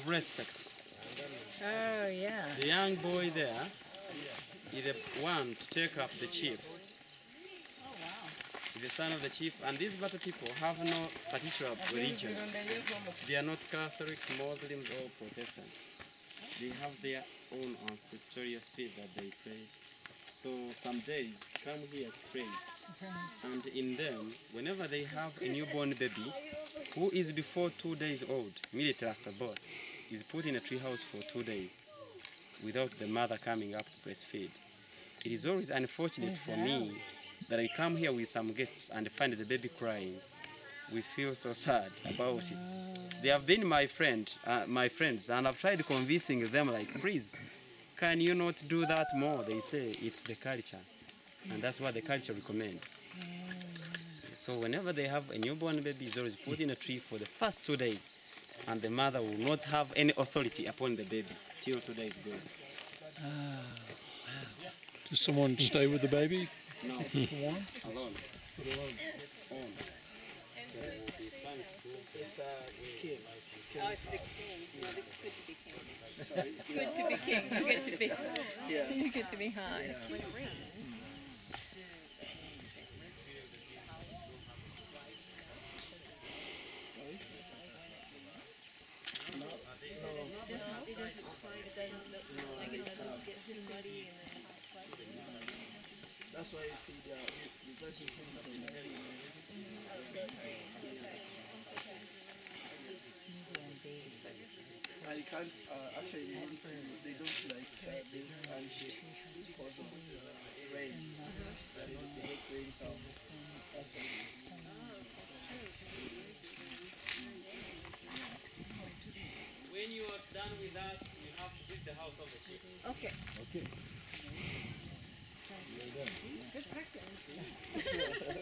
respect. Oh, yeah. The young boy there is the one to take up the chief. He's the son of the chief, and these Bata people have no particular religion. They are not Catholics, Muslims, or Protestants. They have their own ancestral spirit that they pray. So some days come here to praise. And in them, whenever they have a newborn baby who is before 2 days old, immediately after birth, is put in a treehouse for 2 days without the mother coming up to breastfeed. It is always unfortunate for me that I come here with some guests and find the baby crying. We feel so sad about it. They have been my friends, and I've tried convincing them, like, please, can you not do that more? They say it's the culture, and that's what the culture recommends. So whenever they have a newborn baby, is always put in a tree for the first 2 days, and the mother will not have any authority upon the baby till 2 days goes. Does someone stay with the baby? No, Alone? alone. Own. It's king. Oh, it's the king. No, this is good to be king. Good to be king. You get to be. You get to be high. It doesn't slide. It doesn't look like it doesn't get too muddy and then That's why you see the version and you can't actually they don't like this handshakes because of rain. It makes rain sound. That's why. When you are done with that, you have to build the house of the chief. okay. Okay. Good practice.